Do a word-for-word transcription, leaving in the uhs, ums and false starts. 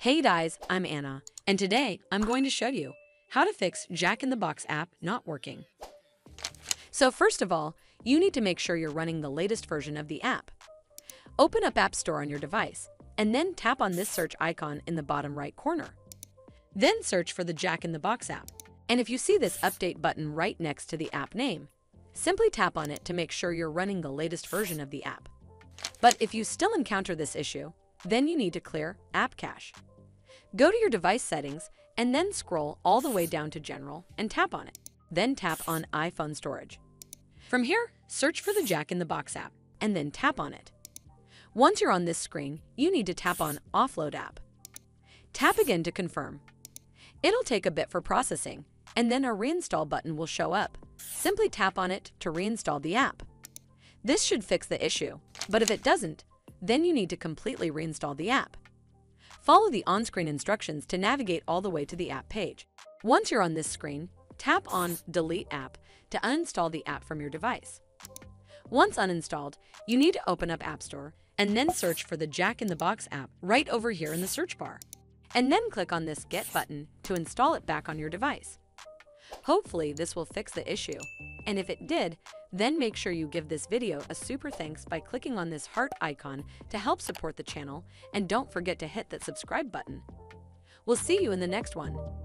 Hey guys, I'm Anna, and today I'm going to show you how to fix Jack in the Box app not working. So first of all, you need to make sure you're running the latest version of the app. Open up App Store on your device, and then tap on this search icon in the bottom right corner. Then search for the Jack in the Box app, and if you see this update button right next to the app name, simply tap on it to make sure you're running the latest version of the app. But if you still encounter this issue, then you need to clear App Cache. Go to your device settings and then scroll all the way down to General and tap on it. Then tap on iPhone Storage. From here, search for the Jack in the Box app and then tap on it. Once you're on this screen, you need to tap on Offload App. Tap again to confirm. It'll take a bit for processing, and then a Reinstall button will show up. Simply tap on it to reinstall the app. This should fix the issue, but if it doesn't, then you need to completely reinstall the app. Follow the on-screen instructions to navigate all the way to the app page. Once you're on this screen, tap on Delete App to uninstall the app from your device. Once uninstalled, you need to open up App Store and then search for the Jack in the Box app right over here in the search bar. And then click on this Get button to install it back on your device. Hopefully this will fix the issue, and if it did, then make sure you give this video a super thanks by clicking on this heart icon to help support the channel, and don't forget to hit that subscribe button. We'll see you in the next one.